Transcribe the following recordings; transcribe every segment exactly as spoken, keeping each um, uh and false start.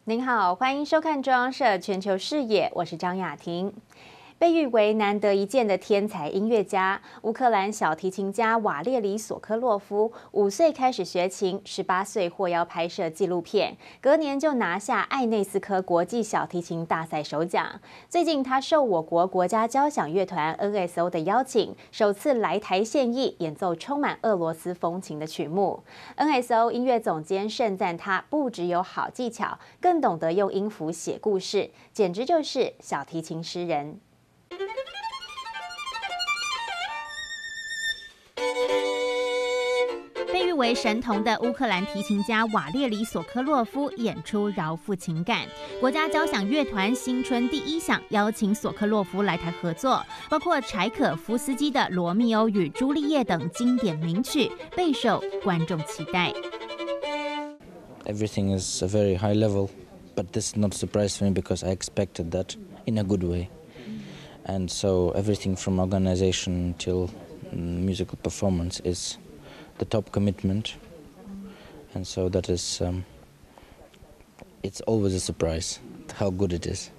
您好，欢迎收看中央社全球视野，我是张雅婷。被誉为难得一见的天才音乐家，乌克兰小提琴家瓦列里·索科洛夫，五岁开始学琴，十八岁获邀拍摄纪录片，隔年就拿下艾内斯科国际小提琴大赛首奖。最近，他受我国国家交响乐团 N S O 的邀请，首次来台献艺，演奏充满俄罗斯风情的曲目。N S O 音乐总监盛赞他不只有好技巧，更懂得用音符写故事，简直就是小提琴诗人。被誉为神童的乌克兰提琴家瓦列里·索科洛夫演出饶富情感。国家交响乐团新春第一响邀请索科洛夫来台合作，包括柴可夫斯基的《罗密欧与朱丽叶》等经典名曲，备受观众期待。 Everything is a very high level, but this is not a surprise for me because I expected that in a good way. And so everything from organization till musical performance is the top commitment. And so that is, um, it's always a surprise how good it is.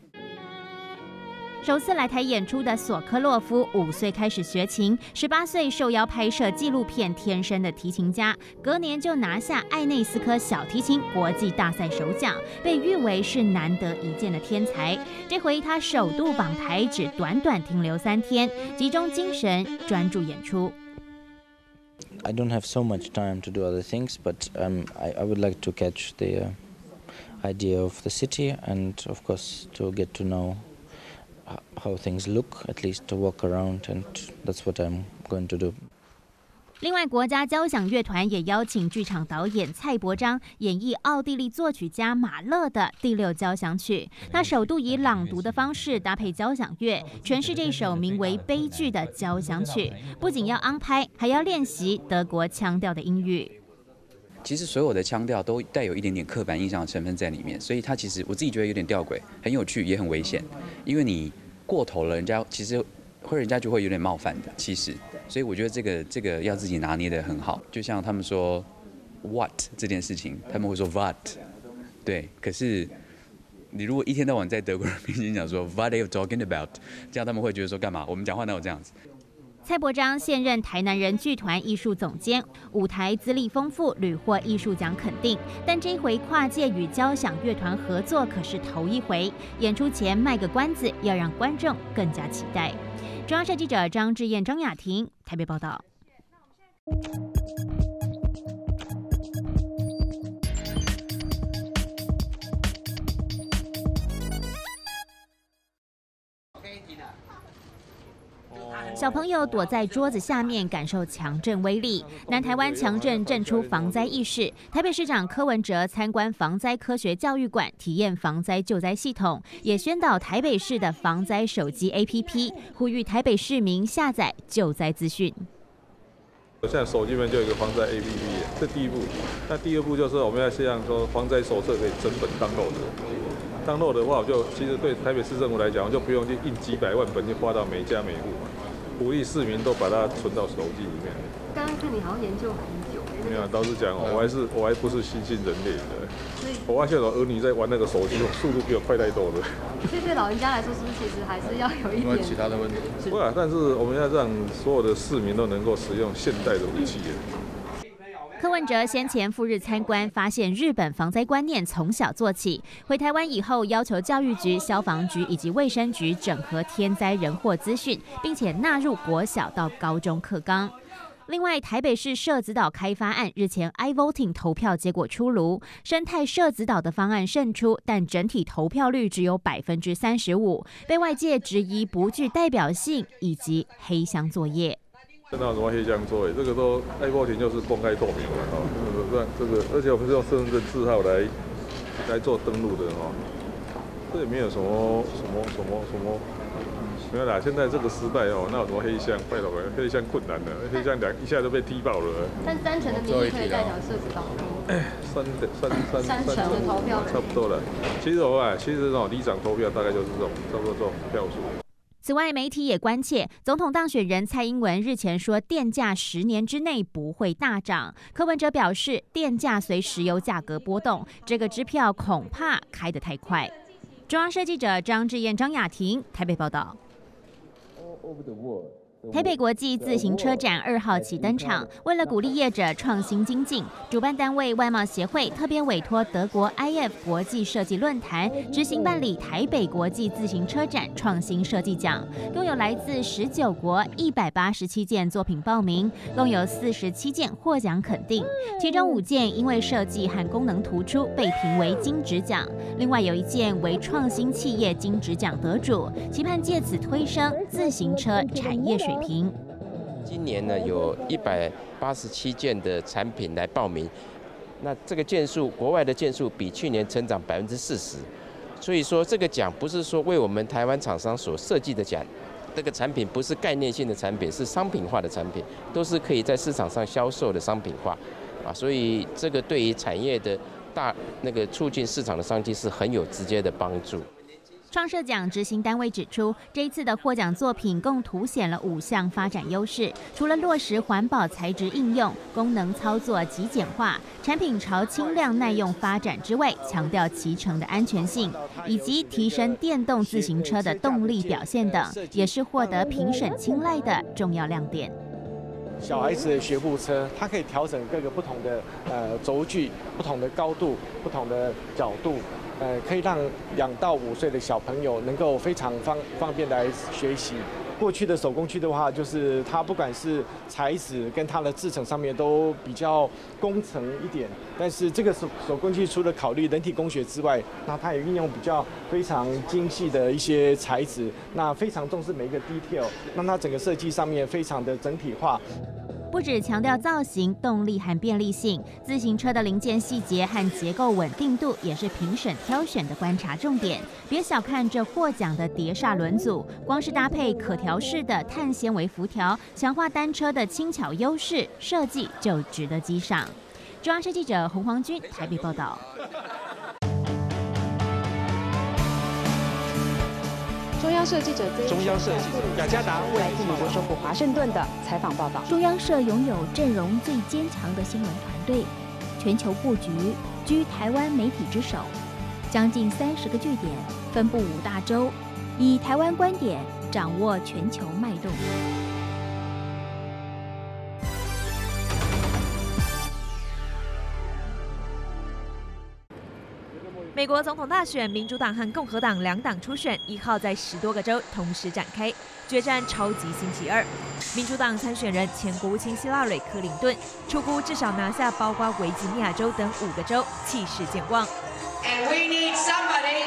首次来台演出的索科洛夫，五岁开始学琴，十八岁受邀拍摄纪录片《天生的提琴家》，隔年就拿下艾内斯科小提琴国际大赛首奖，被誉为是难得一见的天才。这回他首度访台，只短短停留三天，集中精神专注演出。 I don't have so much time to do other things, but um, I, I would like to catch the uh, idea of the city and, of course, to get to know how things look, at least to walk around, and that's what I'm going to do. 另外，国家交响乐团也邀请剧场导演蔡伯章演绎奥地利作曲家马勒的第六交响曲。他首度以朗读的方式搭配交响乐，诠释这首名为《悲剧》的交响曲。不仅要昂拍，还要练习德国腔调的音域。 其实所有的腔调都带有一点点刻板印象的成分在里面，所以它其实我自己觉得有点吊诡，很有趣也很危险，因为你过头了，人家其实会人家就会有点冒犯的。其实，所以我觉得这个这个要自己拿捏得很好。就像他们说 what 这件事情，他们会说 what， 对，可是你如果一天到晚在德国人面前讲说 what are you talking about， 这样他们会觉得说干嘛？我们讲话哪有这样子？ 蔡伯章现任台南人剧团艺术总监，舞台资历丰富，屡获艺术奖肯定。但这一回跨界与交响乐团合作可是头一回，演出前卖个关子，要让观众更加期待。中央社记者张志燕、张雅婷台北报道。小朋友躲在桌子下面，感受强震威力。南台湾强震震出防灾意识，台北市长柯文哲参观防灾科学教育馆，体验防灾救灾系统，也宣导台北市的防灾手机 A P P， 呼吁台北市民下载救灾资讯。 现在手机里面就有一个防灾 A P P， 这第一步。那第二步就是我们要希望说防灾手册可以整本download的。download的话，我就其实对台北市政府来讲，我就不用去印几百万本去发到每家每户嘛。鼓励市民都把它存到手机里面。 刚刚看你好像研究很久。 没有，老实讲哦，我还是我还不是新兴人类的。我发现我儿女在玩那个手机，速度比我快太多了。 所以对老人家来说，是不是其实还是要有一点？因为其他的问题。不啊，但是我们要让所有的市民都能够使用现代的武器。 柯文哲先前赴日参观，发现日本防灾观念从小做起。回台湾以后，要求教育局、消防局以及卫生局整合天灾人祸资讯，并且纳入国小到高中课纲。另外，台北市社子岛开发案日前 iVoting 投票结果出炉，生态社子岛的方案胜出，但整体投票率只有百分之三十五，被外界质疑不具代表性以及黑箱作业。 那有什么黑箱作业？这个都iVoting就是公开透明的哈，这个而且我们是用身份证字号来来做登录的哈，这也没有什么什么什么什么。没有啦，现在这个时代哦，那有什么黑箱？拜托，黑箱困难了，黑箱两一下就被踢爆了。 但三成的民意可以代表社子岛。 三三三三成的投票， 差不多了。其实我啊，其实这种里长投票大概就是这种差不多这种票数。 此外，媒体也关切，总统当选人蔡英文日前说，电价十年之内不会大涨。柯文哲表示，电价随石油价格波动，这个支票恐怕开得太快。中央社记者张志燕、张雅婷台北报道。台北国际自行车展二号起登场，为了鼓励业者创新精进，主办单位外贸协会特别委托德国 I F 国际设计论坛执行办理台北国际自行车展创新设计奖，共有来自十九国一百八十七件作品报名，共有四十七件获奖肯定，其中五件因为设计和功能突出被评为金质奖，另外有一件为创新企业金质奖得主，期盼借此推升自行车产业水平。 今年呢，有一百八十七件的产品来报名，那这个件数，国外的件数比去年成长百分之四十，所以说这个奖不是说为我们台湾厂商所设计的奖，这个产品不是概念性的产品，是商品化的产品，都是可以在市场上销售的商品化，啊，所以这个对于产业的大那个促进市场的商机是很有直接的帮助。 创设奖执行单位指出，这一次的获奖作品共凸显了五项发展优势，除了落实环保材质应用、功能操作极简化、产品朝轻量耐用发展之外，强调骑乘的安全性，以及提升电动自行车的动力表现等，也是获得评审青睐的重要亮点。 小孩子的学步车，它可以调整各个不同的呃轴距、不同的高度、不同的角度。呃，可以让两到五岁的小朋友能够非常方方便来学习。过去的手工区的话，就是它不管是材质跟它的制成上面都比较工程一点，但是这个手手工区除了考虑人体工学之外，那它也运用比较非常精细的一些材质，那非常重视每一个 detail， 让它整个设计上面非常的整体化。 不只强调造型、动力和便利性，自行车的零件细节和结构稳定度也是评审挑选的观察重点。别小看这获奖的碟刹轮组，光是搭配可调式的碳纤维辐条，强化单车的轻巧优势，设计就值得激赏。中央社记者洪黄君台北报道。 中央社记者中央社记者雅加达来自美国首府华盛顿的采访报道。 中央社拥有阵容最坚强的新闻团队，全球布局居台湾媒体之首，将近三十个据点，分布五大洲，以台湾观点掌握全球脉动。 美国总统大选，民主党和共和党两党初选，一号在十多个州同时展开，决战超级星期二。民主党参选人前国务卿希拉蕊·克林顿初估至少拿下包括维吉尼亚州等五个州，气势健旺。 And we need somebody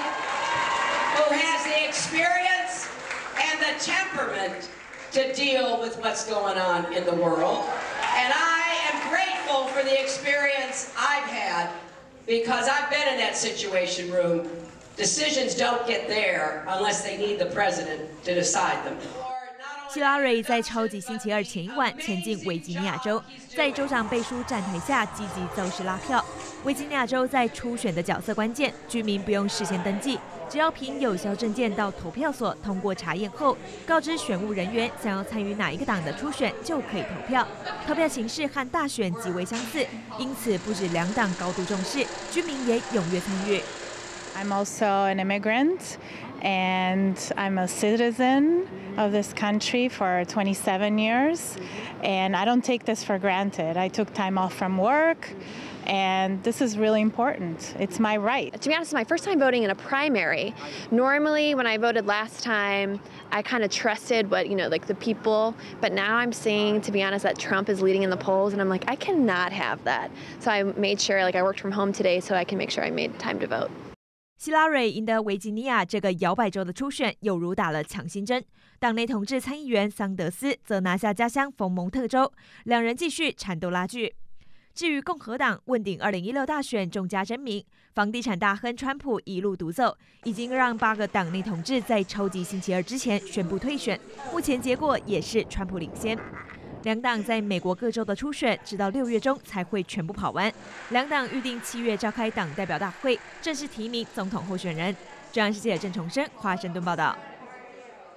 who has the experience and the temperament to deal with what's going on in the world. And I am grateful for the experience I've had.Because I've been in that situation room, decisions don't get there unless they need the president to decide them. 希拉蕊在超级星期二前一晚前进维吉尼亚州，在州长背书站台下积极造势拉票。维吉尼亚州在初选的角色关键，居民不用事先登记，只要凭有效证件到投票所通过查验后，告知选务人员想要参与哪一个党的初选就可以投票。投票形式和大选极为相似，因此不止两党高度重视，居民也踊跃参与。 I'm also an immigrant, and I'm a citizen of this country for twenty-seven years, and I don't take this for granted. I took time off from work, and this is really important. It's my right. To be honest, it's my first time voting in a primary. Normally, when I voted last time, I kind of trusted what, you know, like the people, but now I'm seeing, to be honest, that Trump is leading in the polls, and I'm like, I cannot have that. So I made sure, like I worked from home today so I can make sure I made time to vote. 希拉蕊赢得维吉尼亚这个摇摆州的初选，有如打了强心针。党内同志参议员桑德斯则拿下家乡冯蒙特州，两人继续缠斗拉锯。至于共和党问鼎二零一六大选众家争鸣，房地产大亨川普一路独走，已经让八个党内同志在超级星期二之前宣布退选。目前结果也是川普领先。两党在美国各州的初选，直到六月中才会全部跑完。两党预定七月召开党代表大会，正式提名总统候选人。中央社记者郑重生华盛顿报道。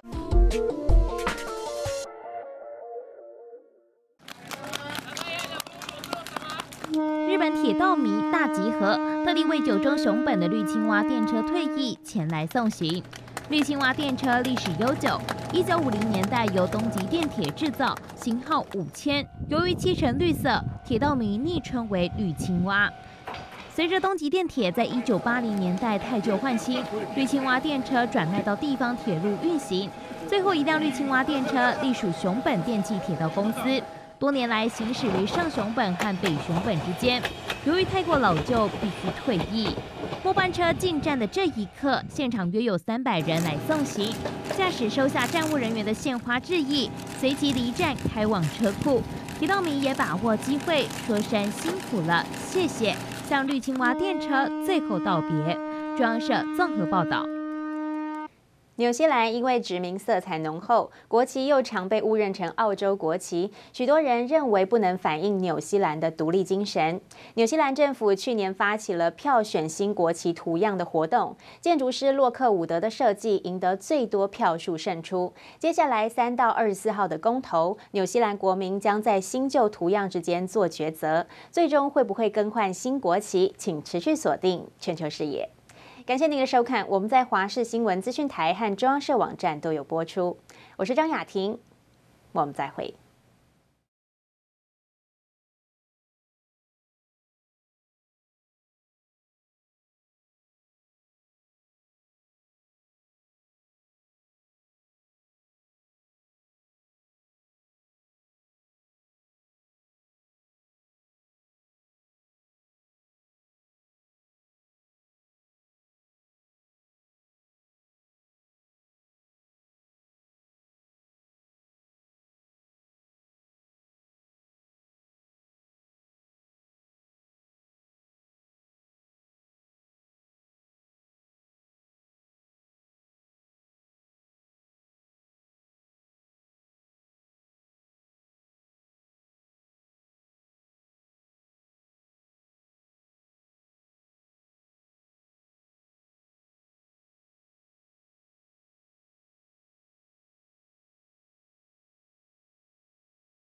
日本铁道迷大集合，特地为九州熊本的绿青蛙电车退役前来送行。绿青蛙电车历史悠久，一九五零年代由东极电铁制造，型号五千。由于漆成绿色，铁道迷昵称为绿青蛙。随着东极电铁在一九八零年代汰旧换新，绿青蛙电车转卖到地方铁路运行。最后一辆绿青蛙电车隶属熊本电气铁道公司。多年来行驶于上熊本和北熊本之间，由于太过老旧，必须退役。末班车进站的这一刻，现场约有三百人来送行。驾驶收下站务人员的献花致意，随即离站开往车库。铁道迷也把握机会说声辛苦了，谢谢，向绿青蛙电车最后道别。中央社综合报道。 纽西兰因为殖民色彩浓厚，国旗又常被误认成澳洲国旗，许多人认为不能反映纽西兰的独立精神。纽西兰政府去年发起了票选新国旗图样的活动，建筑师洛克伍德的设计赢得最多票数胜出。接下来三到二十四号的公投，纽西兰国民将在新旧图样之间做抉择，最终会不会更换新国旗，请持续锁定全球视野。感谢您的收看，我们在华视新闻资讯台和中央社网站都有播出。我是张雅婷，我们再会。